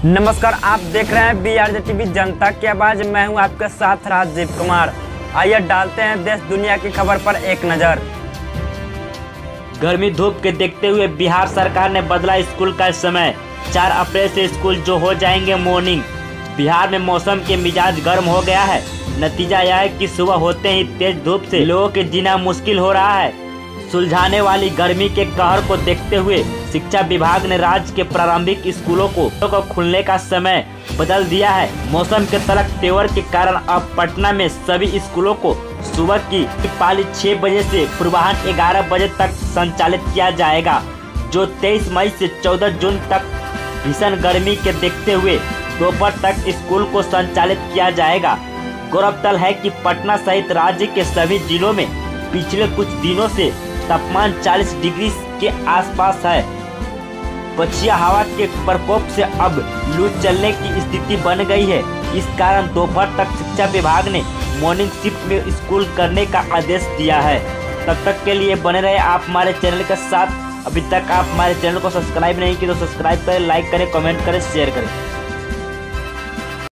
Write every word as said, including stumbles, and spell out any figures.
नमस्कार, आप देख रहे हैं बी आर जे टीवी जनता की आवाज। मैं हूं आपके साथ राजीव कुमार। आइए डालते हैं देश दुनिया की खबर पर एक नजर। गर्मी धूप के देखते हुए बिहार सरकार ने बदला स्कूल का समय। चार अप्रैल से स्कूल जो हो जाएंगे मॉर्निंग। बिहार में मौसम के मिजाज गर्म हो गया है। नतीजा यह है कि सुबह होते ही तेज धूप से लोगों के जीना मुश्किल हो रहा है। सुलझाने वाली गर्मी के कहर को देखते हुए शिक्षा विभाग ने राज्य के प्रारंभिक स्कूलों को, को खुलने का समय बदल दिया है। मौसम के तलख तेवर के कारण अब पटना में सभी स्कूलों को सुबह की पाली छह बजे से पूर्वाह्न ग्यारह बजे तक संचालित किया जाएगा, जो तेईस मई से चौदह जून तक भीषण गर्मी के देखते हुए दोपहर तक स्कूल को संचालित किया जाएगा। गौरतलब है कि पटना सहित राज्य के सभी जिलों में पिछले कुछ दिनों से तापमान चालीस डिग्री के आसपास है। पछिया हवा के प्रकोप से अब लू चलने की स्थिति बन गई है। इस कारण दोपहर तक शिक्षा विभाग ने मॉर्निंग शिफ्ट में स्कूल करने का आदेश दिया है। तब तक के लिए बने रहे आप हमारे चैनल के साथ। अभी तक आप हमारे चैनल को सब्सक्राइब नहीं किए तो सब्सक्राइब करें, लाइक करें, कमेंट करें, शेयर करें।